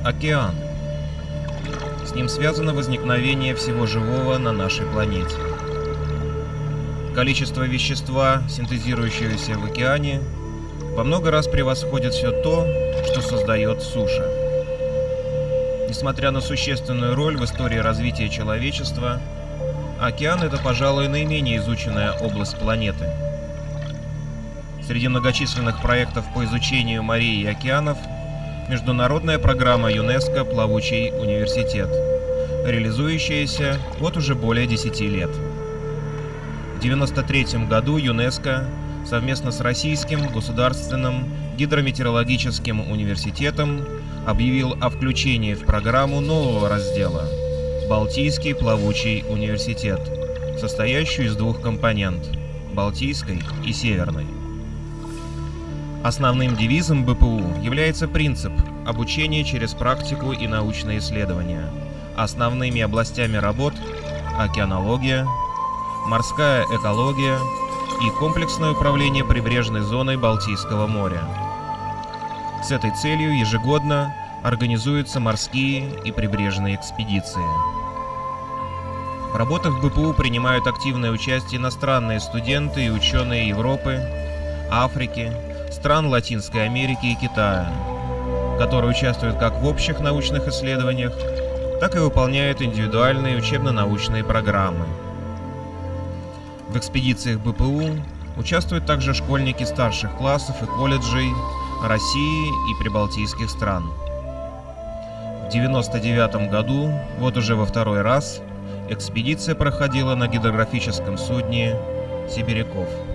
Океан. С ним связано возникновение всего живого на нашей планете. Количество вещества, синтезирующегося в океане, во много раз превосходит все то, что создает суша. Несмотря на существенную роль в истории развития человечества, океан — это, пожалуй, наименее изученная область планеты. Среди многочисленных проектов по изучению морей и океанов международная программа ЮНЕСКО «Плавучий университет», реализующаяся вот уже более 10 лет. В 1993 году ЮНЕСКО совместно с Российским государственным гидрометеорологическим университетом объявил о включении в программу нового раздела «Балтийский плавучий университет», состоящую из двух компонент – Балтийской и Северной. Основным девизом БПУ является принцип обучения через практику и научные исследования. Основными областями работ – океанология, морская экология и комплексное управление прибрежной зоной Балтийского моря. С этой целью ежегодно организуются морские и прибрежные экспедиции. В работах БПУ принимают активное участие иностранные студенты и ученые Европы, Африки, стран Латинской Америки и Китая, которые участвуют как в общих научных исследованиях, так и выполняют индивидуальные учебно-научные программы. В экспедициях БПУ участвуют также школьники старших классов и колледжей России и прибалтийских стран. В 1999 году, вот уже во второй раз, экспедиция проходила на гидрографическом судне «Сибиряков».